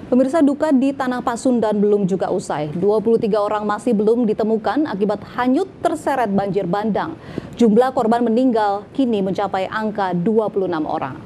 Pemirsa, duka di Tanah Pasundan belum juga usai. 23 orang masih belum ditemukan akibat hanyut terseret banjir bandang. Jumlah korban meninggal kini mencapai angka 26 orang.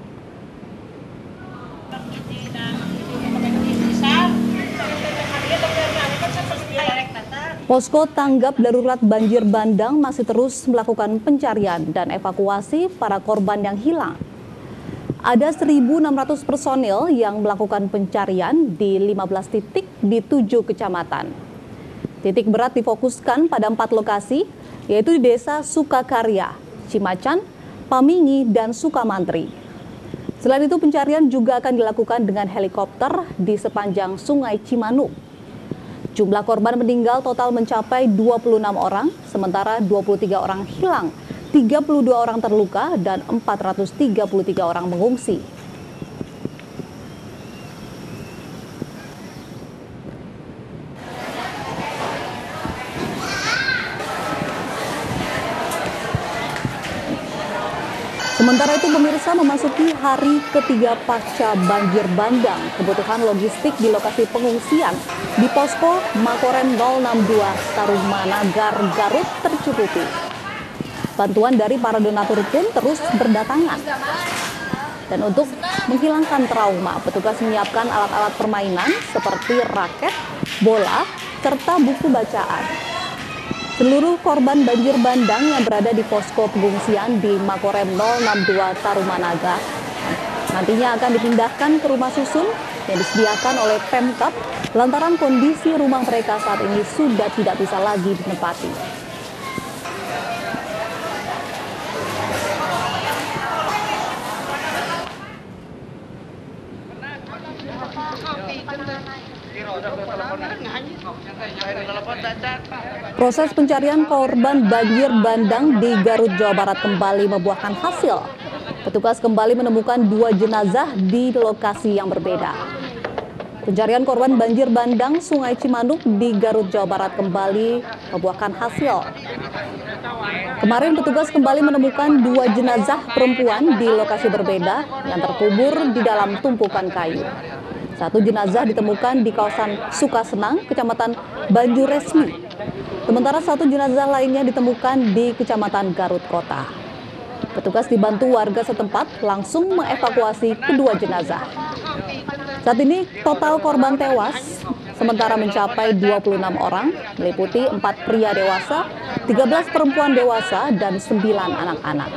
Posko tanggap darurat banjir bandang masih terus melakukan pencarian dan evakuasi para korban yang hilang. Ada 1.600 personil yang melakukan pencarian di 15 titik di 7 kecamatan. Titik berat difokuskan pada 4 lokasi, yaitu di Desa Sukakarya, Cimacan, Pamingi, dan Sukamantri. Selain itu, pencarian juga akan dilakukan dengan helikopter di sepanjang Sungai Cimanuk. Jumlah korban meninggal total mencapai 26 orang, sementara 23 orang hilang. 32 orang terluka dan 433 orang mengungsi. Sementara itu, pemirsa, memasuki hari ketiga pasca banjir bandang, kebutuhan logistik di lokasi pengungsian di posko Makorem 062 Tarumanagar, Garut tercukupi. Bantuan dari para donatur pun terus berdatangan. Dan untuk menghilangkan trauma, petugas menyiapkan alat-alat permainan seperti raket, bola, serta buku bacaan. Seluruh korban banjir bandang yang berada di posko pengungsian di Makorem 062 Tarumanagar nantinya akan dipindahkan ke rumah susun yang disediakan oleh Pemkab lantaran kondisi rumah mereka saat ini sudah tidak bisa lagi ditempati. Proses pencarian korban banjir bandang di Garut, Jawa Barat kembali membuahkan hasil. Petugas kembali menemukan 2 jenazah di lokasi yang berbeda. Pencarian korban banjir bandang Sungai Cimanuk di Garut, Jawa Barat kembali membuahkan hasil. Kemarin petugas kembali menemukan 2 jenazah perempuan di lokasi berbeda yang terkubur di dalam tumpukan kayu. 1 jenazah ditemukan di kawasan Sukasenang, Kecamatan Banjuresmi. Sementara 1 jenazah lainnya ditemukan di Kecamatan Garut Kota. Petugas dibantu warga setempat langsung mengevakuasi kedua jenazah. Saat ini total korban tewas sementara mencapai 26 orang, meliputi 4 pria dewasa, 13 perempuan dewasa, dan 9 anak-anak.